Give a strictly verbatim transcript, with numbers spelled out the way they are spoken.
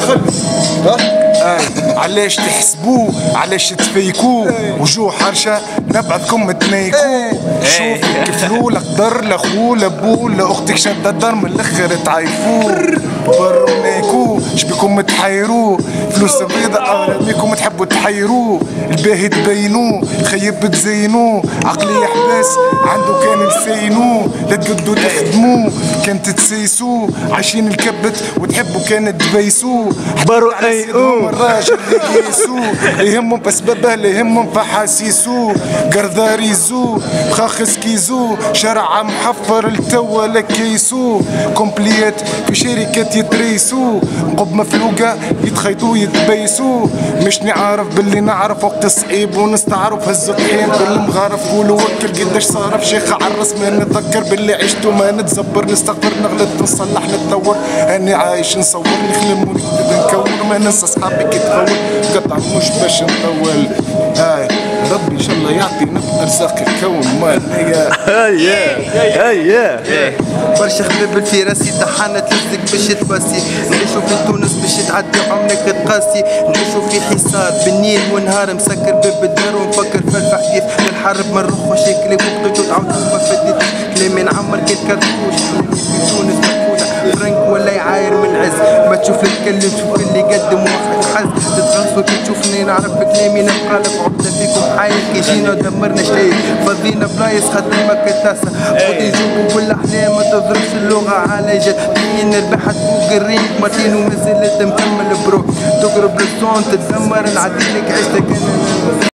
خلي علاش تحسبوه علاش تفيكوه وجوه حرشة نبعثكم تنيكوه شوف كفلو لقدر لخو لبو لاختك شد الدار من الاخر تعيفوه برونيكو شبيكم تحيروه فلوس بيضة اغلبيكم تحبوا تحيروه الباهي تبينوه خيب تزينوه عقلية حباس عنده كان لسينوه لا تقدوا تخدموه كانت تسيسوه عايشين الكبت وتحبوا كانت تبيسوه برو ايوه الراجل اللي يسوه يهمهم بسببه لا يهمهم فحاسيسوه قرضاريزو خاخس كيزو شرع محفر التوا لكيسو كومبليات في شركات يتريسو نقب مفلوقة يتخيطو يتبيسو مش نعرف باللي نعرف وقت الصعيب ونستعرف هز الطحين بالمغارف قولوا وكل قداش صارف شيخ عرس ما نتذكر باللي عشتو ما نتزبر نستغفر نغلط نصلح نتطور اني عايش نصور نخلم ونكتب نكون ما ننسى صحابي كي تفول قطع مش باش نطول هاي ربي ان شاء الله يعطينا ارزاق الكون مال هي هيا هيا برشا خباب في راسي طحانة تلزق باش تبسي نعيشو في تونس باش تعدي عمرك تقاسي نعيشو في حصار بالليل ونهار مسكر باب الدار ونفكر في الحديث للحرب مرخ مشاكلي وبقيتو تعاودو ما فديتش كلامي نعمر كي تكرفوش في تونس مدفونة فرنك ولا يعاير من عز ما تشوف نتكلم شوف اللي قدم واحد حز تتغصبوا كي تشوفني نعرف كلامي نبقى لك عبدة فيكم حايل كي جينا ودمرنا شيء فضينا بلايص خدمك كتاسة خذي جوبوا بالاحلام ما تضربش اللغة على جد مين ربحت فوق الريق مرتين ومازلت مكمل برو تقرب للصون تتدمر نعديلك عشتك